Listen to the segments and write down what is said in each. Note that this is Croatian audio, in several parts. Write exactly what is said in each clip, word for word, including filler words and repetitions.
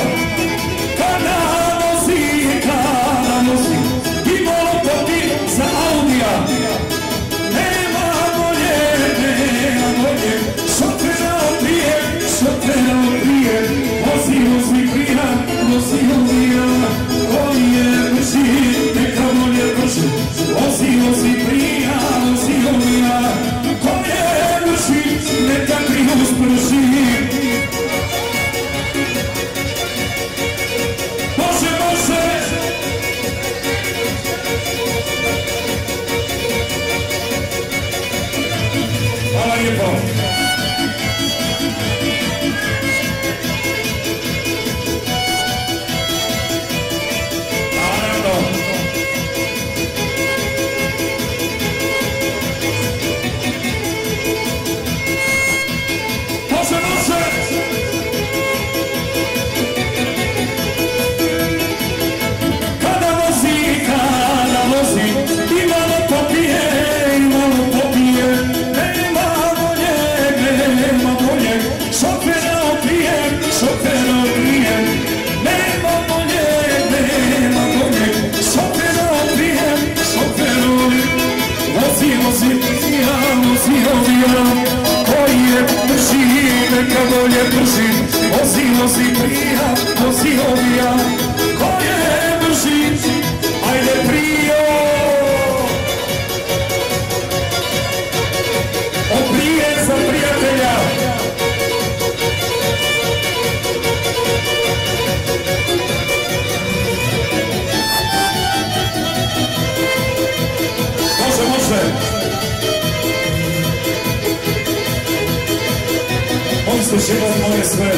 Kada vozi, kada vozi, i malo poti za Audija. Nema bolje, nema bolje, šofera odbije, šofera odbije. Vozi, vozi prija, vozi odbija, koji je brži, neka bolje brži. Vozi, vozi prija, vozi odbija, koji je brži, neka Prius brži. Može, može. Hvala lijepo. Neka bolje brži, vozi, vozi prija, vozi ovija, ko je brži, ajde prijo. Od prije za prijatelja. Može, može. On se život moje sve.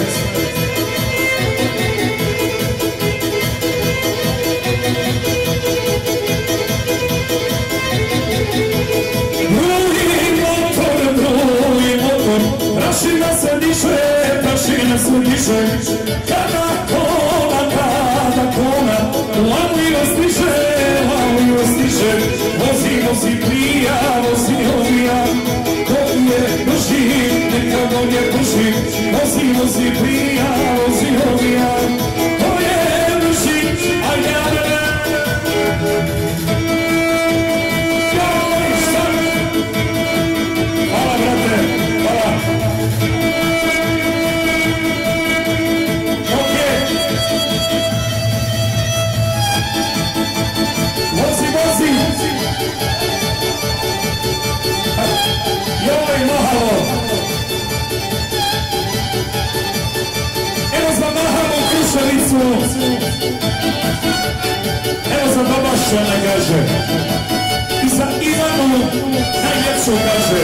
Bruji motor, bruji motor, prašina se diše, prašina se diše. Kada kola, kada kola, lavljivo stiže, lavljivo stiže. Vozi, vozi prija, vozi ovija, koji je brži, neka bolje brži. Vozi, vozi prija, vozi ovija, koji je brži, ajde, ajde, ajde. Hvala, brate, hvala. Ok. Vozi, vozi. Joj, mahalo. Evo zamahamo Kruševicu. Evo za Domaša nagaže. I za Ivanu najljepšu kaže.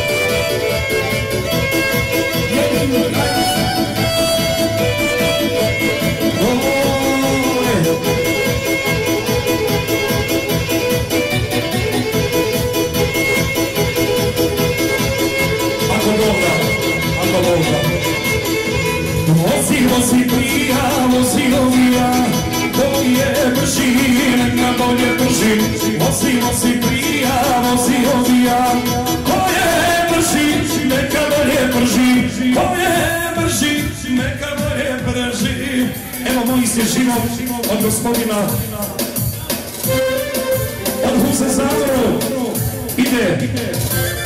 Ako dobra, ako dobra. Vozi, vozi prija, vozi ovija, koji je brži, neka bolje brži. Vozi, vozi prija, vozi ovija, koji je brži, neka bolje brži. Koji je brži, neka bolje brži. Evo moji svježinov od gospodina, od Huze Zavoru, ide.